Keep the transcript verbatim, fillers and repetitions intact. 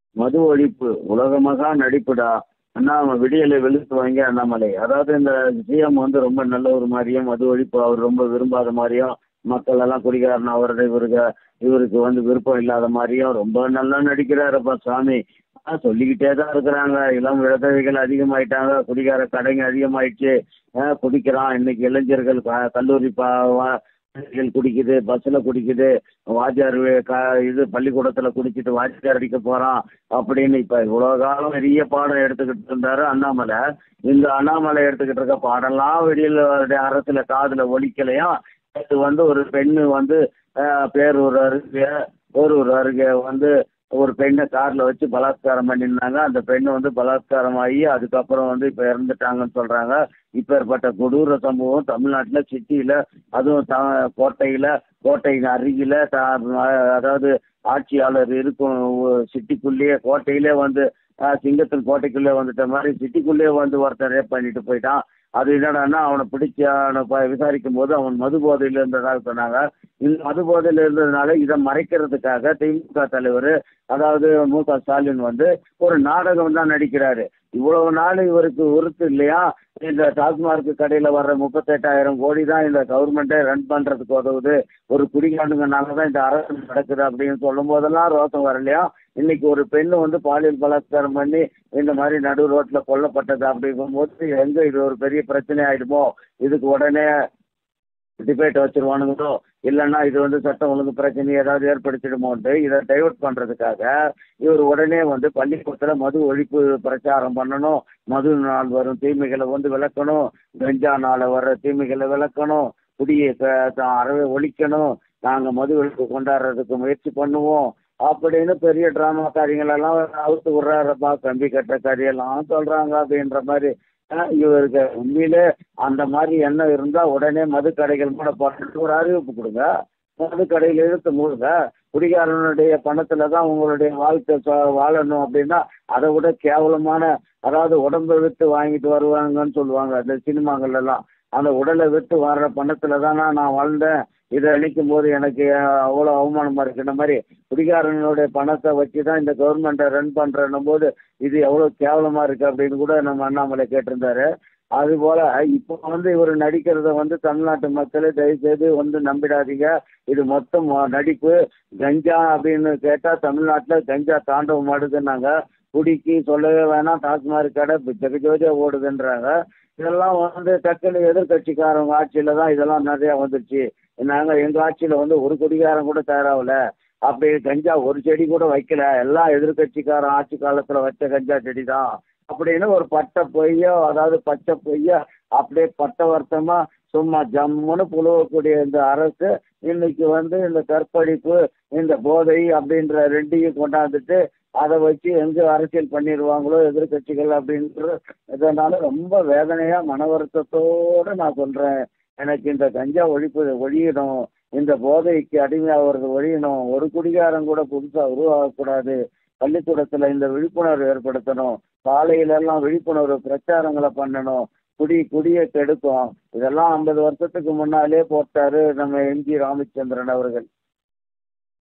மது ஒழிப்பு உலகமகா நடிப்புடா. அண்ணாமலை விடியலை வெளுத்து வாங்கி அண்ணாமலை. அதாவது இந்த சிஎம் வந்து ரொம்ப நல்ல ஒரு மாதிரியும் மது ஒழிப்பு அவர் ரொம்ப விரும்பாத மாதிரியும் மக்கள் எல்லாம் குடிகாரன் அவருடைய இவருக்கு இவருக்கு வந்து விருப்பம் இல்லாத மாதிரியும் ரொம்ப நல்லா நடிக்கிறாருப்பா சாமி. ஆ சொல்லிக்கிட்டே தான் இருக்கிறாங்க. இளம் விதவைகள் அதிகமாயிட்டாங்க, குடிகார கடைங்க அதிகமாயிடுச்சு. ஆ, குடிக்கிறான் இன்னைக்கு இளைஞர்கள் க- கல்லூரி பா வா- பிள்ளைகள் குடிக்குது, பஸ்ஸில் குடிக்குது, வாத்தியார் வே- க இது பள்ளிக்கூடத்தில் குடிச்சிட்டு வாத்தியார் அடிக்க போகிறான் அப்படின்னு இப்போ இவ்வளோ காலம் பெரிய பாடம் எடுத்துக்கிட்டு இருந்தாரு அண்ணாமலை. இந்த அண்ணாமலை எடுத்துக்கிட்டு இருக்க பாடம்லாம் வெளியில் அரசில் காதில் ஒலிக்கலையா. நேற்று வந்து ஒரு பெண்ணு வந்து ஆஹ், பேரூர் அருகே போரூர் அருகே வந்து ஒரு பெண்ணை காரில் வச்சு பலாத்காரம் பண்ணியிருந்தாங்க. அந்த பெண்ணு வந்து பலாத்காரம் ஆகி அதுக்கப்புறம் வந்து இப்போ இறந்துட்டாங்கன்னு சொல்கிறாங்க. இப்பேற்பட்ட கொடூர சம்பவம் தமிழ்நாட்டில் சிட்டியில், அதுவும் த கோட்டையில், கோட்டையின் அருகில் த அதாவது ஆட்சியாளர் இருக்கும் சிட்டிக்குள்ளேயே கோட்டையிலே வந்து ஆஹ், சிங்கத்தின் கோட்டைக்குள்ளே வந்துட்ட மாதிரி சிட்டிக்குள்ளேயே வந்து ஒருத்தன் ரேப் பண்ணிட்டு போயிட்டான். அது என்னடான்னா அவனை பிடிச்சி அவனை ப விசாரிக்கும் போது அவன் மது போதையில் இருந்ததாக சொன்னாங்க. இந்த மது போதையில் இருந்ததுனால இதை மறைக்கிறதுக்காக திமுக தலைவர், அதாவது மு க ஸ்டாலின் வந்து ஒரு நாடகம் தான் நடிக்கிறாரு. இவ்வளவு நாள் இவருக்கு உறுத்து இல்லையா, இந்த டாஸ்மார்க் கடையில் வர்ற முப்பத்தெட்டாயிரம் கோடி தான் இந்த கவர்மெண்ட்டே ரன் பண்ணுறதுக்கு உதவுது, ஒரு குடிகாரனுங்கனால தான் இந்த அரசு நடக்குது அப்படின்னு சொல்லும் போதெல்லாம் ரோசம் வரலையா. இன்னைக்கு ஒரு பெண்ணு வந்து பாலியல் பலாத்காரம் பண்ணி இந்த மாதிரி நடு ரோட்டில் கொல்லப்பட்டது அப்படிங்கும்போது எங்கே இது ஒரு பெரிய பிரச்சனை ஆயிடுமோ, இதுக்கு உடனே டிபேட் வச்சிருவானுங்களோ, இல்லைன்னா இது வந்து சட்டம் ஒழுங்கு பிரச்சனை ஏதாவது ஏற்படுத்திடுமோன்ட்டு இதை டைவர்ட் பண்ணுறதுக்காக இவர் உடனே வந்து பள்ளிக்கூடத்தில் மது ஒழிப்பு பிரச்சாரம் பண்ணணும், மது நாள் வரும் தீமைகளை வந்து விளக்கணும், கஞ்சா நாள் வர்ற தீமைகளை விளக்கணும், குடியை க- த- அறவே ஒழிக்கணும், நாங்கள் மது ஒழிப்பு கொண்டாடுறதுக்கு முயற்சி பண்ணுவோம் அப்படின்னு பெரிய ட்ராமா காரியங்களெல்லாம் அவுத்து விட்றாருப்பா. கம்பி கட்ட கதையெல்லாம் சொல்கிறாங்க அப்படின்ற மாதிரி. ஆஹ் இவருக்கு உண்மையிலே அந்த மாதிரி எண்ணம் இருந்தால் உடனே மது கடைகள் கூட போட்டு ஒரு அறிவிப்பு கொடுங்க, மது கடையில் இழுத்து மூடுங்க. குடிகாரனுடைய பணத்தில் தான் உங்களுடைய வாழ்க்கை ச- வாழணும் அப்படின்னா அதை விட கேவலமான, அதாவது உடம்பை விட்டு வாங்கிட்டு வருவாங்கன்னு சொல்லுவாங்க அந்த சினிமாங்கள்லாம். அந்த உடலை விட்டு வர்ற பணத்தில் தானே நான் வாழ்ந்தேன், இதை அழிக்கும் போது எனக்கு அவ்வளோ அவமானமாக இருக்குன்ற மாதிரி குடிகாரனுடைய பணத்தை வச்சு தான் இந்த கவர்மெண்ட்டை ரன் பண்ணுறன்னும் போது இது எவ்வளோ கேவலமாக இருக்குது அப்படின்னு கூட நம்ம அண்ணாமலை கேட்டிருந்தாரு. அதுபோல் இப்போ வந்து இவர் நடிக்கிறத வந்து தமிழ்நாட்டு மக்களே தயவுசெய்து வந்து நம்பிடாதீங்க. இது மொத்தம் ம- நடிப்பு. கஞ்சா அப்படின்னு கேட்டால் தமிழ்நாட்டில் கஞ்சா தாண்டவம் ஆடுதுன்னாங்க. குடிக்கு சொல்லவே வேணாம், டாஸ்மாக் கடை ஜெகஜோஜா ஓடுதுன்றாங்க. இதெல்லாம் வந்து டக்குன்னு எதிர்கட்சிக்காரவங்க ஆட்சியில் தான் இதெல்லாம் நிறையா வந்துருச்சு. நாங்கள் எங்கள் ஆட்சியில் வந்து ஒரு குடிகாரம் கூட தயாராகல, அப்படி கஞ்சா ஒரு செடி கூட வைக்கல, எல்லாம் எதிர்கட்சிக்காரன் ஆட்சி காலத்தில் வச்ச கஞ்சா செடி தான் அப்படின்னு ஒரு பட்டை பொய்யோ, அதாவது பச்சை பொய்யோ அப்படியே பட்டவர்த்தமாக சும்மா ஜம்முன்னு புழுவக்கூடிய இந்த அரசு இன்னைக்கு வந்து இந்த கற்பழிப்பு, இந்த போதை அப்படின்ற ரெண்டையும் கொண்டாந்துட்டு அதை வச்சு எங்கே அரசியல் பண்ணிடுவாங்களோ எதிர்கட்சிகள் அப்படின்ற இதனால ரொம்ப வேதனையாக மன வருத்தத்தோடு நான் சொல்கிறேன். எனக்கு இந்த கஞ்சா ஒழிப்பு ஒழியணும், இந்த போதைக்கு அடிமையாகிறது ஒழியணும், ஒரு குடிகாரம் கூட புதுசாக உருவாகக்கூடாது. பள்ளிக்கூடத்தில் இந்த விழிப்புணர்வு ஏற்படுத்தணும், சாலையிலெல்லாம் விழிப்புணர்வு பிரச்சாரங்களை பண்ணணும். குடி குடியை கெடுக்கும், இதெல்லாம் ஐம்பது வருஷத்துக்கு முன்னாலே போட்டாரு நம்ம எம் ஜி ராமச்சந்திரன் அவர்கள்.